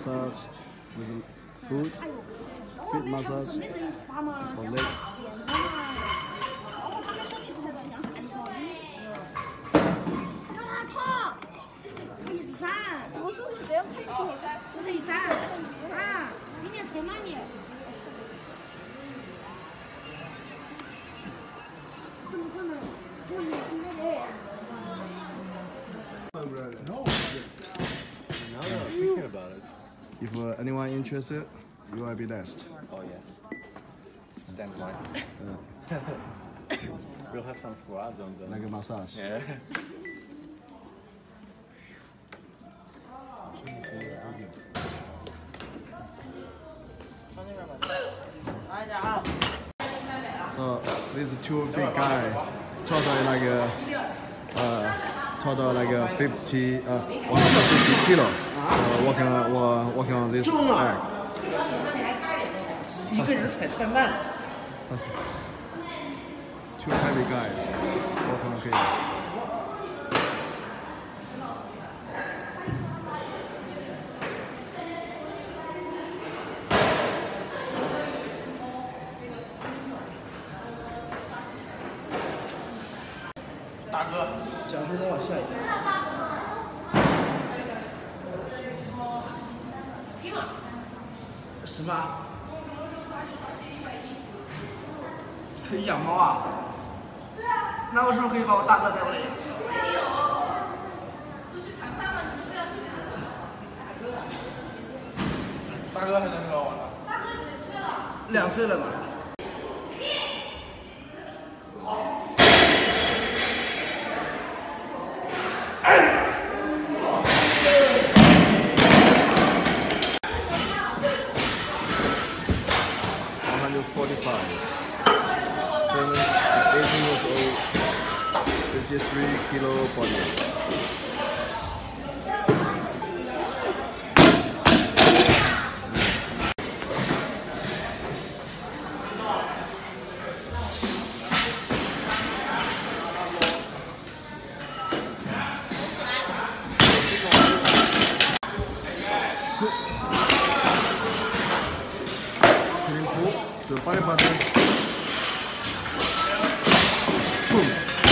massage with food, feet massage for legs. No. Now that I'm thinking about it. If anyone interested, you will be next. Oh yeah. Stand line. Yeah. We'll have some squats on them. Like a massage. Yeah. So these two big guys, total like 150 kilo. Working on this bag. 一个人踩太慢了。 Two heavy guys working on cage. 脚是再往下一点。什么？可以养猫啊？那我是不是可以把我大哥带过来养？没有，出去谈判嘛，你们是要去谈的。大哥还能跟我了？大哥几岁了？2岁了嘛。 145, 18 years old, 53 kilo body weight. The belly button. Boom.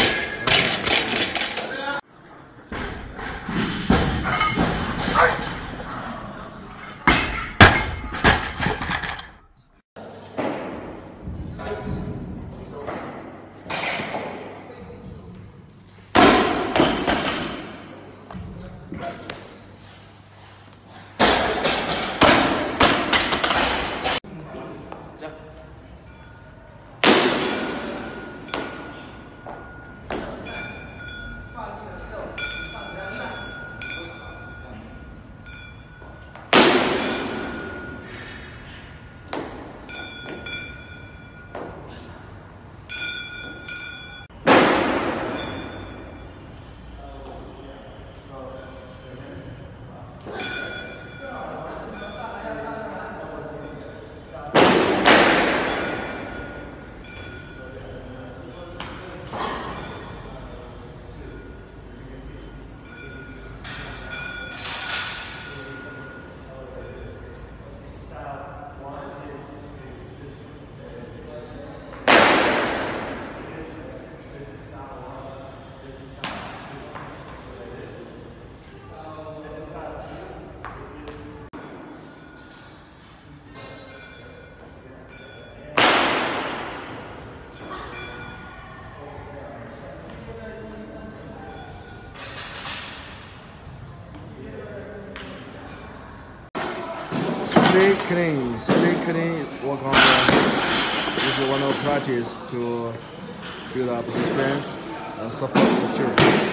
Split clean, work on this is one of practice to build up the strength and support the joint.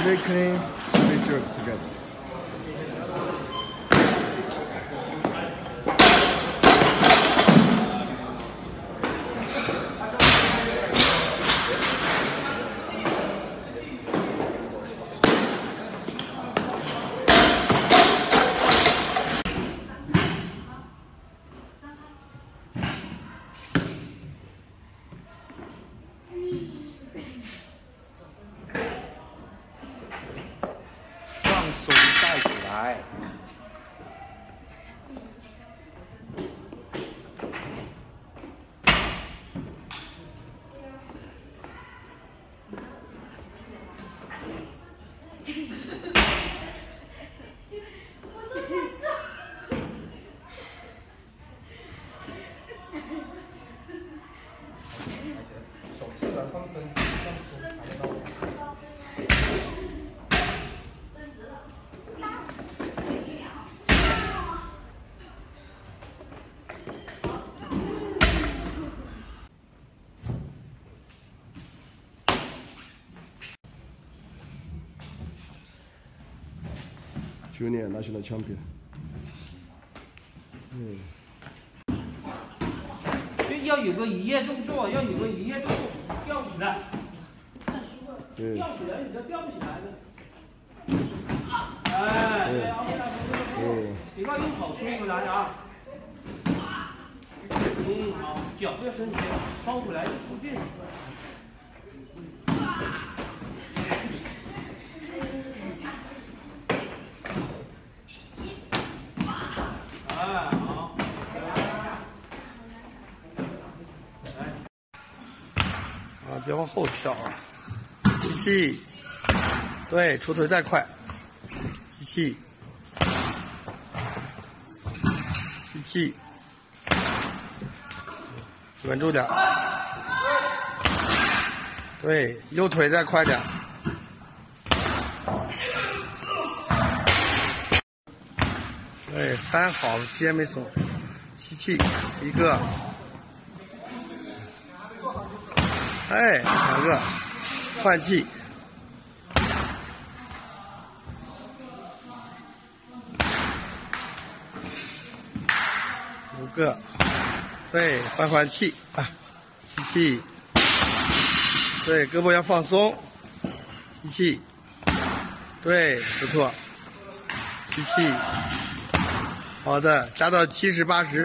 Split clean, split jerk together. 松带起来。 手自然放伸，放松，抬到。 Junior national champion. 要有个一页动作，要有个一页动作，吊起来。 对。 吊起来，你这吊不起来的。哎，对，你看用手推回来啊。好，脚不要伸直，收回来出劲。 别往后跳啊！吸气，对，出腿再快。吸气，吸气，稳住点。对，右腿再快点。对，翻好，肩没松。吸气，一个。哎，两个，换气，五个，对，换气啊，吸气，对，胳膊要放松，吸气，对，不错，吸气，好的，加到70、80。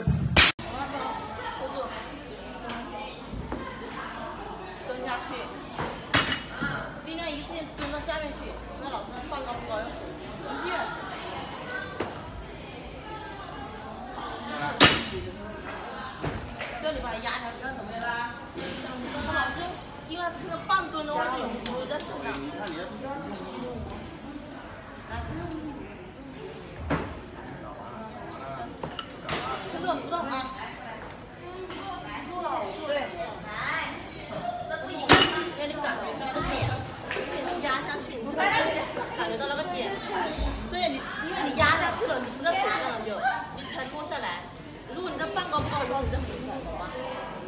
这里把它压下去，怎么的啦？我老是用，因为它撑着半蹲的话就有在手上。来，撑住不动啊！对，让你感觉一下那个点，你压下去，你感觉到那个点。对你，因为你压下去了，你不在手上了就，你才落下来。如果你在半高不高的话，你在手上，懂吗？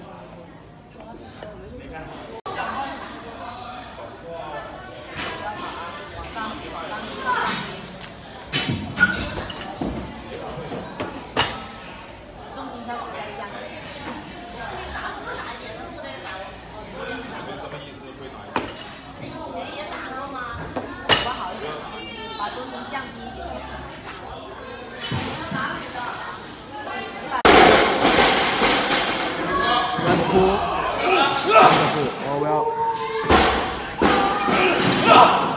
重心稍微加一下。以前也打过吗？不好一点，把重心降低一些。 Cool. Oh well.